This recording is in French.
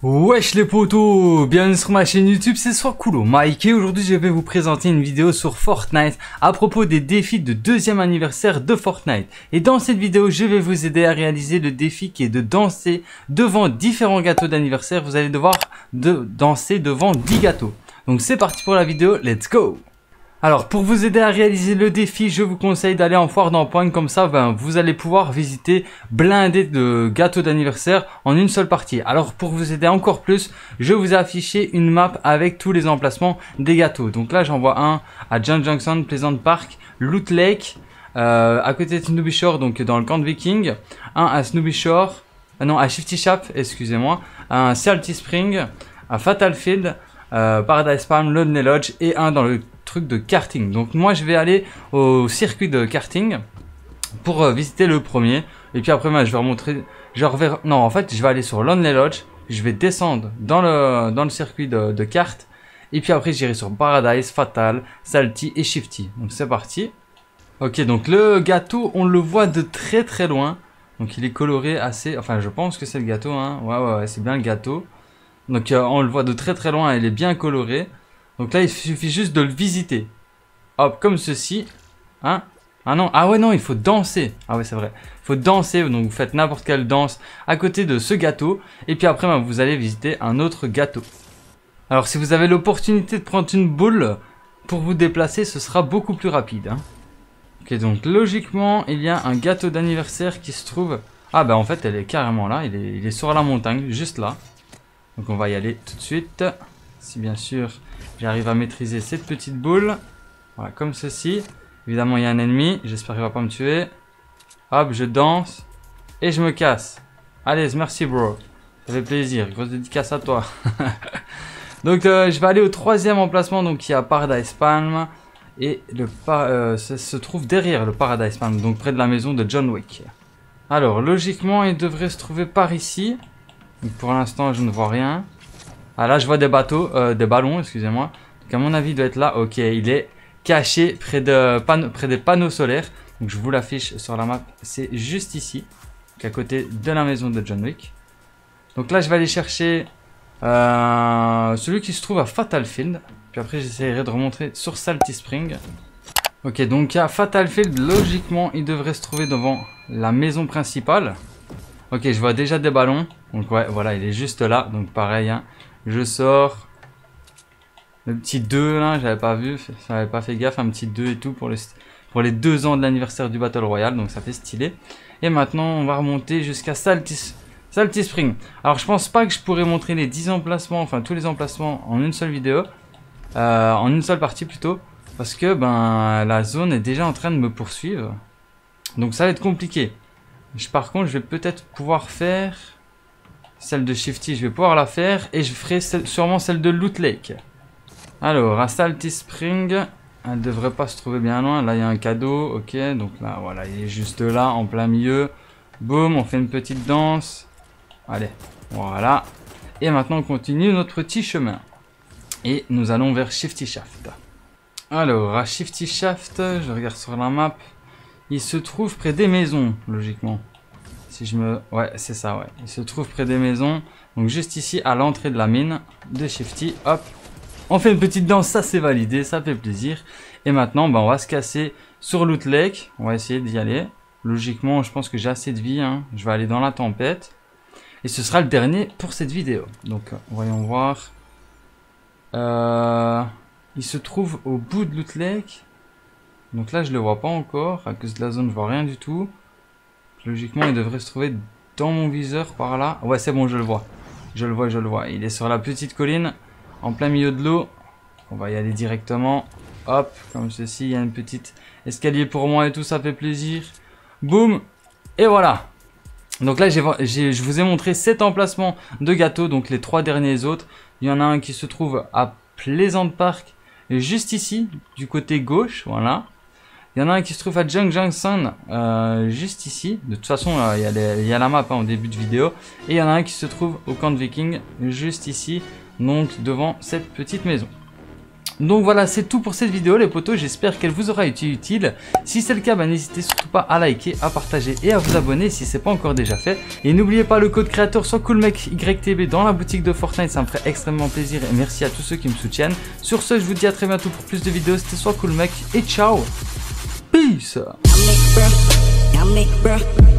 Wesh les potos, bienvenue sur ma chaîne YouTube, c'est Soiscoolo Mike et aujourd'hui je vais vous présenter une vidéo sur Fortnite à propos des défis de deuxième anniversaire de Fortnite. Et dans cette vidéo, je vais vous aider à réaliser le défi qui est de danser devant différents gâteaux d'anniversaire. Vous allez devoir danser devant 10 gâteaux. Donc c'est parti pour la vidéo, let's go! Alors pour vous aider à réaliser le défi, je vous conseille d'aller en foire d'empoigne, comme ça vous allez pouvoir visiter blindé de gâteaux d'anniversaire en une seule partie. Alors pour vous aider encore plus, je vous ai affiché une map avec tous les emplacements des gâteaux. Donc là j'en vois un à John Junction, Pleasant Park, Loot Lake, à côté de Snowy Shore, donc dans le camp de Viking, un à Snowy Shore, non à Shifty Shaft, excusez-moi, un Salty Spring, à Fatal Field, Paradise Palm, Lonely Lodge et un dans le truc de karting. Donc moi je vais aller au circuit de karting pour visiter le premier et puis après je vais remontrer, non en fait je vais aller sur Lonely Lodge, je vais descendre dans le circuit de kart et puis après j'irai sur Paradise, Fatal, Salty et Shifty. Donc c'est parti. Ok, donc le gâteau on le voit de très très loin, donc il est coloré assez, enfin je pense que c'est le gâteau hein. Ouais c'est bien le gâteau. Donc on le voit de très très loin, il est bien coloré. Donc là il suffit juste de le visiter. Hop, comme ceci. Hein? Ah non, ah ouais non, il faut danser. Ah ouais c'est vrai. Il faut danser, donc vous faites n'importe quelle danse à côté de ce gâteau. Et puis après vous allez visiter un autre gâteau. Alors si vous avez l'opportunité de prendre une boule pour vous déplacer, ce sera beaucoup plus rapide. Hein. Ok, donc logiquement il y a un gâteau d'anniversaire qui se trouve... Ah bah en fait elle est carrément là, il est sur la montagne, juste là. Donc on va y aller tout de suite. Si bien sûr j'arrive à maîtriser cette petite boule. Voilà, comme ceci. Évidemment il y a un ennemi, j'espère qu'il va pas me tuer. Hop, je danse. Et je me casse. Allez, merci bro. Ça fait plaisir, grosse dédicace à toi. Donc je vais aller au troisième emplacement. Donc il y a Paradise Palm. Et ça se trouve derrière le Paradise Palm. Donc près de la maison de John Wick. Alors logiquement il devrait se trouver par ici. Donc pour l'instant je ne vois rien. Ah là je vois des ballons, excusez-moi. Donc à mon avis il doit être là. Ok, il est caché près des panneaux solaires. Donc je vous l'affiche sur la map. C'est juste ici. Donc à côté de la maison de John Wick. Donc là je vais aller chercher celui qui se trouve à Fatal Field. Puis après j'essaierai de remontrer sur Salty Spring. Ok, donc à Fatal Field, logiquement il devrait se trouver devant la maison principale. Ok, je vois déjà des ballons. Donc ouais, voilà, il est juste là. Donc pareil, hein, je sors. Le petit 2 là, j'avais pas vu. J'avais pas fait gaffe, un petit 2 et tout pour les 2 ans de l'anniversaire du Battle Royale. Donc ça fait stylé. Et maintenant, on va remonter jusqu'à Salty Spring. Alors je pense pas que je pourrais montrer les 10 emplacements, enfin tous les emplacements en une seule vidéo. En une seule partie plutôt. Parce que ben la zone est déjà en train de me poursuivre. Donc ça va être compliqué. Par contre, je vais peut-être pouvoir faire celle de Shifty, je vais pouvoir la faire et je ferai sûrement celle de Loot Lake. Alors, à Salty Spring, elle devrait pas se trouver bien loin. Là, il y a un cadeau, ok. Donc là, voilà, il est juste là, en plein milieu. Boum, on fait une petite danse. Allez, voilà. Et maintenant, on continue notre petit chemin. Et nous allons vers Shifty Shaft. Alors, à Shifty Shaft, je regarde sur la map. Il se trouve près des maisons, logiquement. Si je me... Ouais, c'est ça, ouais. Il se trouve près des maisons. Donc juste ici, à l'entrée de la mine de Shifty. Hop. On fait une petite danse, ça c'est validé, ça fait plaisir. Et maintenant, on va se casser sur Loot Lake. On va essayer d'y aller. Logiquement, je pense que j'ai assez de vie. Hein. Je vais aller dans la tempête. Et ce sera le dernier pour cette vidéo. Donc, voyons voir. Il se trouve au bout de Loot Lake. Donc là, je le vois pas encore. À cause de la zone, je vois rien du tout. Logiquement, il devrait se trouver dans mon viseur par là. Ouais, c'est bon, je le vois. Je le vois. Il est sur la petite colline, en plein milieu de l'eau. On va y aller directement. Hop, comme ceci. Il y a une petite escalier pour moi et tout, ça fait plaisir. Boum. Et voilà. Donc là, je vous ai montré 7 emplacements de gâteaux. Donc les 3 derniers autres. Il y en a un qui se trouve à Pleasant Park, juste ici, du côté gauche. Voilà. Il y en a un qui se trouve à John Junction, juste ici. De toute façon, il y a la map hein, au début de vidéo. Et il y en a un qui se trouve au camp de Viking, juste ici. Donc devant cette petite maison. Donc voilà, c'est tout pour cette vidéo les potos, j'espère qu'elle vous aura été utile. Si c'est le cas, n'hésitez surtout pas à liker, à partager et à vous abonner si c'est pas encore déjà fait. Et n'oubliez pas le code créateur SoiCoolMec YTB dans la boutique de Fortnite, ça me ferait extrêmement plaisir et merci à tous ceux qui me soutiennent. Sur ce, je vous dis à très bientôt pour plus de vidéos, c'était SoiCoolMec et ciao. Peace.